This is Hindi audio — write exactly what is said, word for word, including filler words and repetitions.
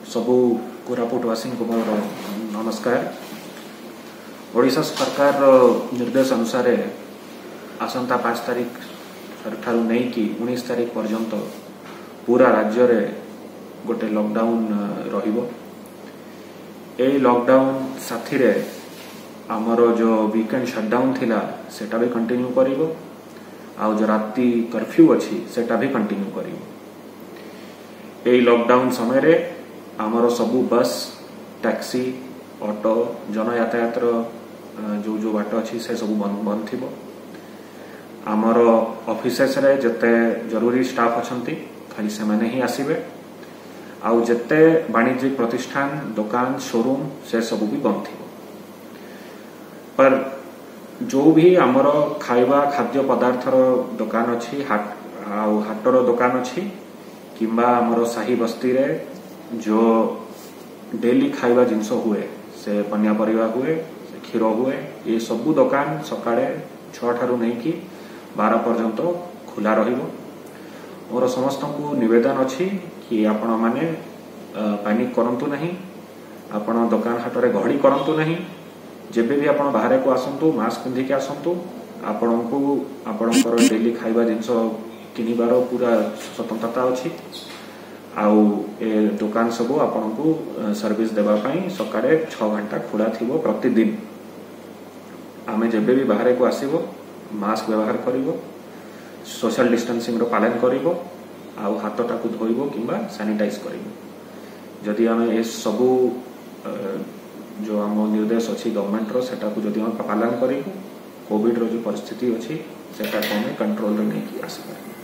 सबू कोरापुटवासी को मोर नमस्कार। ओडिशा सरकार निर्देश अनुसार आसंता पांच तारीख ठारू नहीं कि उन्नीस तारीख पर्यंत पूरा राज्य रे गोटे लॉकडाउन रहिबो। ए लॉकडाउन साथी रे आमर जो वीकेंड शटडाउन थिला सेटा भी कंटिन्यू करिवो आ जो राती कर्फ्यू अछि सेटा भी कंटिन्यू करिवो। ए लॉकडाउन समय रे आमर सबू बस टैक्सी ऑटो जन यातायात जो जो बाट अच्छी से सब बंद बंद थी। आमर ऑफिसेस रे जते जरूरी स्टाफ अछंती खाली से माने ही आसीबे। आउ जते वाणिज्यिक प्रतिष्ठान दुकान शोरूम से सब भी बंद थी। पर जो भी आमर खाइबा खाद्य पदार्थर दुकान अच्छी हाट आउ हाटर दुकान अच्छी किंबा आमर साही बस्ती रे जो डेली खाइबा जिनस हुए से पनिया परिवा हुए से क्षीर हुए ये सबू दुकान सकाळे छह ठारू नहीं कि बारह पर्यंत खुला रहिबो। और समस्त को निवेदन अच्छी कि आपण माने पैनिक करंतु नहीं, आपण दुकान हाटरे गहड़ी करंतु नहीं। जेबे भी आपण बाहर को आसंतु मास्क पिंधि के आसंतु। आपण को आपणकर डेली खाइबा जिनस किनिबार पूरा स्वतंत्रता अच्छी। आउ ए दुकान सब आपन को सर्विस देवा पाई सकाळे छह घंटा खुला थिबो प्रतिदिन। आमे जेबे भी बाहर को आसीबो मास्क व्यवहार करिवो, सोशल डिस्टेंसिंग रो पालन करिवो, आउ हाथटा को धोइबो किंबा सैनिटाइज करिवो। जदि आमे ए सबु जो आम निर्देश अछि गवर्नमेंट रो सेटा को जदि हम पालन करिवो कोविड रो जो परिस्थिति अछि सेटा को हमें कंट्रोल रे नहीं आसी पारिबो।